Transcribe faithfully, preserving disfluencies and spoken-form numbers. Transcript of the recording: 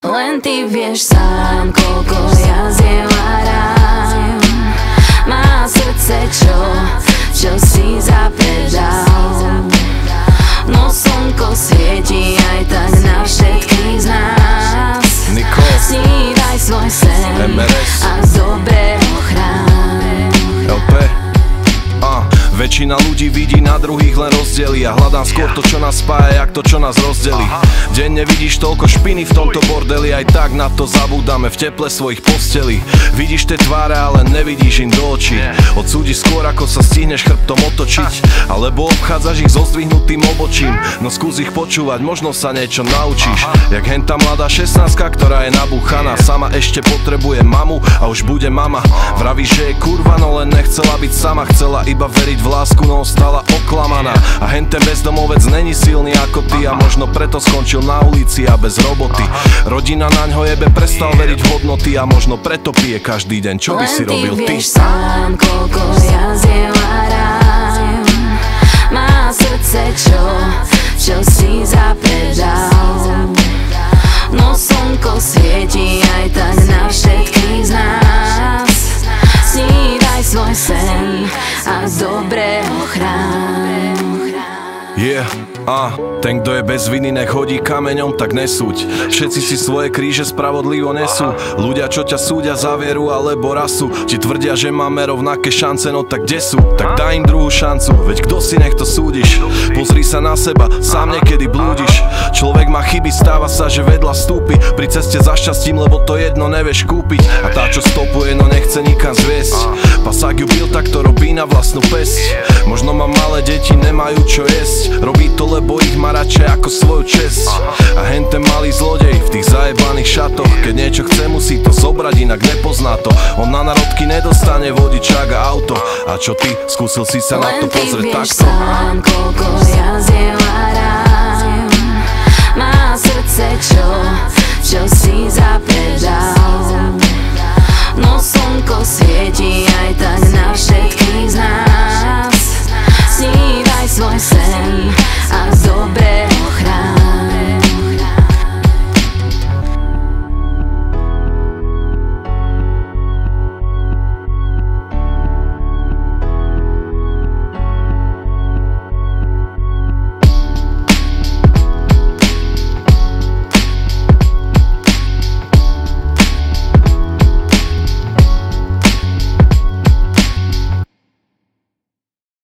Len ty vieš sám, koľko ja zjevaram. Má srdce, čo, čo si zapredal. No slnko svieti aj tak na všetkých z nás. Snívaj svoj sen a dobre ho chráň. el pé A väčšina ľudí vidí na druhých len rozdiely. A hľadám skôr to, čo nás spája, jak to, čo nás rozdelí. Denne vidíš toľko špiny v tomto bordeli. Aj tak na to zabúdame v teple svojich postelí. Vidíš tie tváre, ale nevidíš im do očí. Odsúdiš skôr, ako sa stihneš chrbtom otočiť. Alebo obchádzaš ich so zdvihnutým obočím. No skús ich počúvať, možno sa niečo naučíš. Jak hentá mladá šestnáctka, ktorá je nabúchaná. Sama ešte potrebuje mamu a už bude mama. Vravíš, že je kurva, no len nechcela byť sama. Chcela iba veriť v lásku, no ostala oklamaná. A henten bezdomovec není silný ako ty. A možno preto skončil na ulici a bez roboty. Rodina naňho jebe, prestal veriť v hodnoty. A možno preto pije každý deň. Čo by si robil ty? Len ty vieš sám, koľko ja zjevaram. Má srdce, čo, čo si zapredal. No slnko svieti aj tak na všetkých z nás. Snívaj svoj sen a dobre ho chráň. Yeah, a ten, kto je bez viny, nech hodí kameňom, tak nesúď. Všetci si svoje kríže spravodlivo nesú. Ľudia, čo ťa súdia za vieru alebo rasu, ti tvrdia, že máme rovnaké šance, no tak kde sú? Tak daj im druhú šancu, veď kto si, nech to súdiš. Pozri sa na seba, sám niekedy blúdiš. Človek má chyby, stáva sa, že vedľa stúpi. Pri ceste za šťastím, lebo to jedno nevieš kúpiť. A tá, čo stopuje, no nechce nikam zviesť. Pasák ju bil, tak to robí na vlastnú pesť. Možno má malé deti, nemajú čo jesť. Robí to, lebo ich má radšej ako svoju česť. A henten malý zlodej v tých zajebaných šatoch, keď niečo chce, musí to zobrať, inak nepozná to. On na narodky nedostane vodičák a auto. A čo ty? Skúsil si sa na to pozrieť takto? Len ty vieš sám, koľko ja zjevaram. Má srdce, čo, čo